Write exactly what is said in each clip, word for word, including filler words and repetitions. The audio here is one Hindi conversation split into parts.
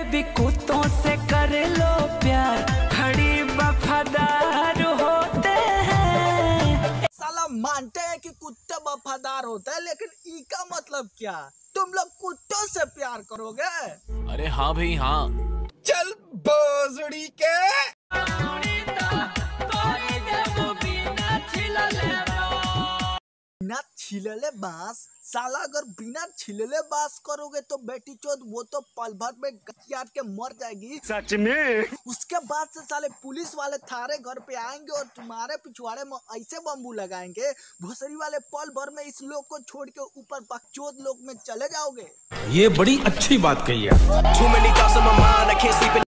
भी कुत्तों से कर लो प्यार, खड़ी वफादार होते हैं। साला मानते हैं कि कुत्ते वफादार होते हैं, लेकिन इसका मतलब क्या? तुम लोग कुत्तों से प्यार करोगे? अरे हाँ भाई हाँ। चल बोजड़ी के बिना छिलले बांस। साला अगर बिना छिलले बांस करोगे तो बेटी चोद वो तो पल भर में गटियार के मर जाएगी। सच में? उसके बाद से साले पुलिस वाले थारे घर पे आएंगे और तुम्हारे पिछवाड़े में ऐसे बम्बू लगाएंगे, भोसरी वाले पल भर में इस लोग को छोड़ के ऊपर बकचोद लोग में चले जाओगे। ये बड़ी अच्छी बात कही है।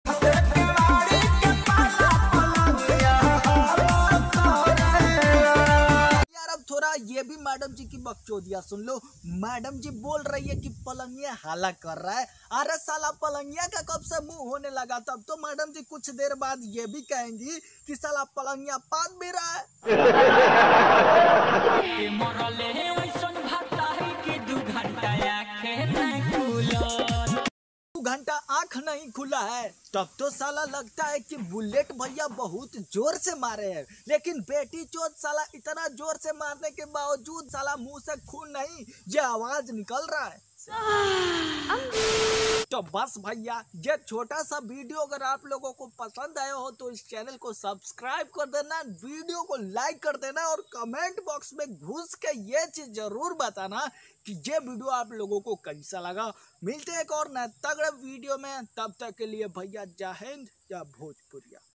ये भी मैडम जी की बकचोदिया सुन लो। मैडम जी बोल रही है कि पलंगिया हाला कर रहा है। अरे साला पलंगिया का कब से मुंह होने लगा? तब तो मैडम जी कुछ देर बाद ये भी कहेंगी कि साला पलंगिया पाद भी रहा है। घंटा आंख नहीं खुला है तब तो साला लगता है कि बुलेट भैया बहुत जोर से मारे हैं, लेकिन बेटी चोद साला इतना जोर से मारने के बावजूद साला मुंह से खून नहीं, ये आवाज निकल रहा है। तो बस भैया, ये छोटा सा वीडियो अगर आप लोगों को पसंद आया हो तो इस चैनल को सब्सक्राइब कर देना, वीडियो को लाइक कर देना और कमेंट बॉक्स में घुस के ये चीज जरूर बताना कि ये वीडियो आप लोगों को कैसा लगा। मिलते हैं एक और नए तगड़े वीडियो में, तब तक के लिए भैया जय हिंद, जय भोजपुरिया।